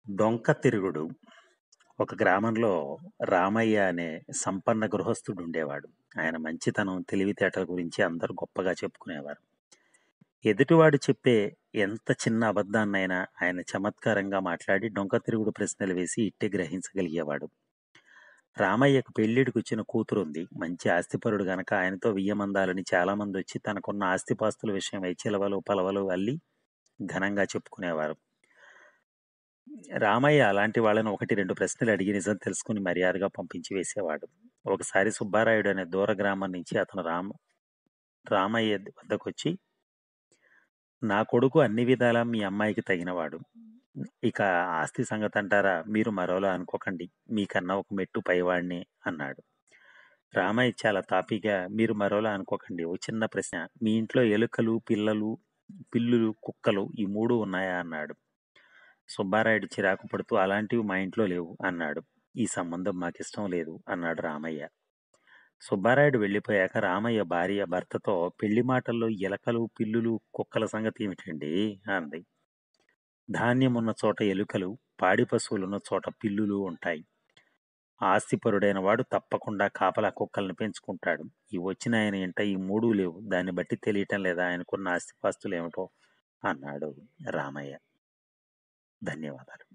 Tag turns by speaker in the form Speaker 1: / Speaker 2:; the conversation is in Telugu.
Speaker 1: డొంక తిరుగుడు. ఒక గ్రామంలో రామయ్య అనే సంపన్న గృహస్థుడు ఉండేవాడు. ఆయన మంచితనం, తెలివితేటల గురించి అందరూ గొప్పగా చెప్పుకునేవారు. ఎదుటివాడు చెప్పే ఎంత చిన్న అబద్ధాన్నైనా ఆయన చమత్కారంగా మాట్లాడి డొంక తిరుగుడు ప్రశ్నలు వేసి ఇట్టే గ్రహించగలిగేవాడు. రామయ్యకు పెళ్లిడికొచ్చిన కూతురుంది. మంచి ఆస్తిపరుడు గనక ఆయనతో వియ్యమందాలని చాలా మంది వచ్చి తనకున్న ఆస్తిపాస్తుల విషయమై చిలవలు పలవలు అల్లి ఘనంగా చెప్పుకునేవారు. రామయ్య అలాంటి వాళ్ళని 1, 2 ప్రశ్నలు అడిగి నిజం తెలుసుకుని మర్యాదగా పంపించి వేసేవాడు. ఒకసారి సుబ్బారాయుడు అనే దూర గ్రామం నుంచి అతను రామయ్య వద్దకొచ్చి, నా కొడుకు అన్ని విధాలా మీ అమ్మాయికి తగినవాడు. ఇక ఆస్తి సంగతి అంటారా, మీరు మరోలా అనుకోకండి. మీకన్నా ఒక మెట్టు పైవాడిని అన్నాడు. రామయ్య చాలా తాపీగా, మీరు మరోలా అనుకోకండి. ఓ చిన్న ప్రశ్న, మీ ఇంట్లో ఎలుకలు, పిల్లులు, కుక్కలు ఈ 3 ఉన్నాయా అన్నాడు. సుబ్బారాయుడు చిరాకు పడుతూ, అలాంటివి మా ఇంట్లో లేవు అన్నాడు. ఈ సంబంధం మాకిష్టం లేదు అన్నాడు రామయ్య. సుబ్బారాయుడు వెళ్ళిపోయాక రామయ్య భార్య భర్తతో, పెళ్లి మాటల్లో ఎలకలు, పిల్లులు, కుక్కల సంగతి ఏమిటండి అంది. ధాన్యమున్న చోట ఎలుకలు, పాడి పశువులున్న చోట పిల్లులు ఉంటాయి. ఆస్తిపరుడైన వాడు తప్పకుండా కాపలా కుక్కల్ని పెంచుకుంటాడు. ఈ వచ్చిన ఆయన ఇంట ఈ 3 లేవు. దాన్ని బట్టి తెలియటం లేదా ఆయనకున్న ఆస్తిపాస్తులు ఏమిటో అన్నాడు రామయ్య. ధన్యవాదాలు.